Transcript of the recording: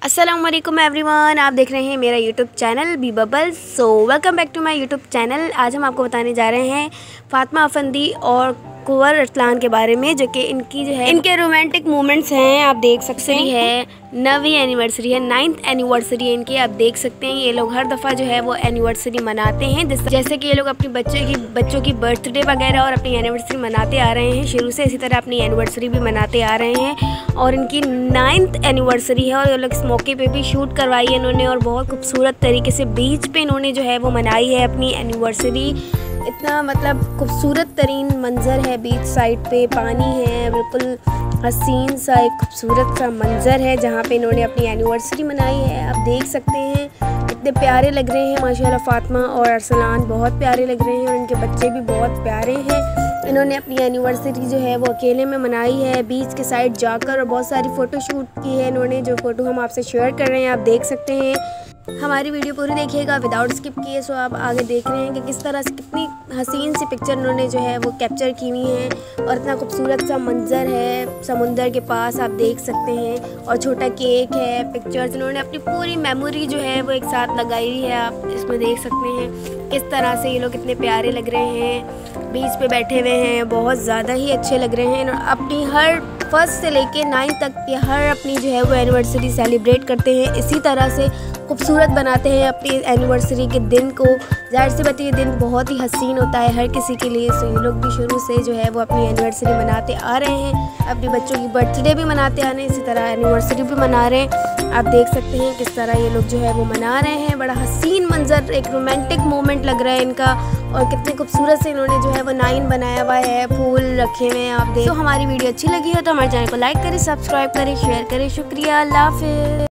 अस्सलामुअलैकुम एवरीवन, आप देख रहे हैं मेरा YouTube channel B bubbles. So welcome back to my YouTube channel. आज हम आपको बताने जा रहे हैं फातिमा अफंदी और कुंवर अरसलान के बारे में, जो कि इनकी जो है इनके रोमांटिक मोमेंट्स हैं। आप देख सकते हैं 9वीं एनिवर्सरी है, 9th एनिवर्सरी है इनकी। आप देख सकते हैं ये लोग हर दफ़ा जो है वो एनिवर्सरी मनाते हैं, जैसे कि ये लोग अपनी बच्चों की बर्थडे वगैरह और अपनी एनिवर्सरी मनाते आ रहे हैं शुरू से, इसी तरह अपनी एनिवर्सरी भी मनाते आ रहे हैं। और इनकी 9th एनिवर्सरी है और ये लोग इस मौके पे भी शूट करवाई है इन्होंने, और बहुत खूबसूरत तरीके से बीच पे इन्होंने जो है वो मनाई है अपनी एनिवर्सरी। इतना मतलब खूबसूरत तरीन मंज़र है, बीच साइड पे पानी है, बिल्कुल हसीन सा एक खूबसूरत सा मंज़र है जहाँ पे इन्होंने अपनी एनिवर्सरी मनाई है। आप देख सकते हैं इतने प्यारे लग रहे हैं माशाल्लाह। फातिमा और अरसलान बहुत प्यारे लग रहे हैं और इनके बच्चे भी बहुत प्यारे हैं। इन्होंने अपनी एनिवर्सरी जो है वो अकेले में मनाई है, बीच के साइड जाकर, और बहुत सारी फ़ोटो शूट की है इन्होंने, जो फ़ोटो हम आपसे शेयर कर रहे हैं। आप देख सकते हैं, हमारी वीडियो पूरी देखिएगा विदाउट स्किप किए। सो आप आगे देख रहे हैं कि किस तरह से कितनी हसीन सी पिक्चर इन्होंने जो है वो कैप्चर की हुई है, और इतना खूबसूरत सा मंज़र है समुंदर के पास, आप देख सकते हैं। और छोटा केक है, पिक्चर्स, इन्होंने अपनी पूरी मेमोरी जो है वो एक साथ लगाई हुई है। आप इसमें देख सकते हैं किस तरह से ये लोग कितने प्यारे लग रहे हैं, बीच पे बैठे हुए हैं, बहुत ज़्यादा ही अच्छे लग रहे हैं। अपनी हर 1st से लेके 9th तक के हर अपनी जो है वो एनिवर्सरी सेलिब्रेट करते हैं, इसी तरह से खूबसूरत बनाते हैं अपनी एनिवर्सरी के दिन को। जाहिर सी बात है ये दिन बहुत ही हसीन होता है हर किसी के लिए। सो ये लोग भी शुरू से जो है वो अपनी एनिवर्सरी मनाते आ रहे हैं, अपने बच्चों की बर्थडे भी मनाते आ रहे हैं, इसी तरह एनिवर्सरी भी मना रहे हैं। आप देख सकते हैं किस तरह ये लोग जो है वो मना रहे हैं। बड़ा हसीन मंजर, एक रोमांटिक मोमेंट लग रहा है इनका, और कितने खूबसूरत से इन्होंने जो है वो 9 बनाया हुआ है, फूल रखे हुए हैं। आप देख, तो हमारी वीडियो अच्छी लगी हो तो हमारे चैनल को लाइक करें, सब्सक्राइब करें, शेयर करें। शुक्रिया, अल्लाह हाफ़िज़।